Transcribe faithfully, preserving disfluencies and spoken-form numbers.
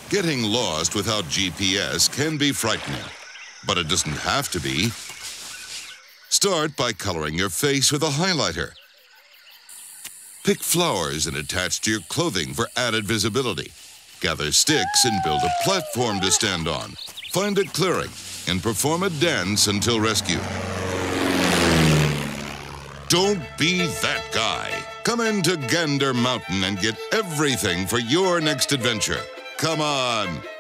Getting lost without G P S can be frightening, but it doesn't have to be. Start by coloring your face with a highlighter. Pick flowers and attach to your clothing for added visibility. Gather sticks and build a platform to stand on. Find a clearing and perform a dance until rescued. Don't be that guy. Come into Gander Mountain and get everything for your next adventure. Come on.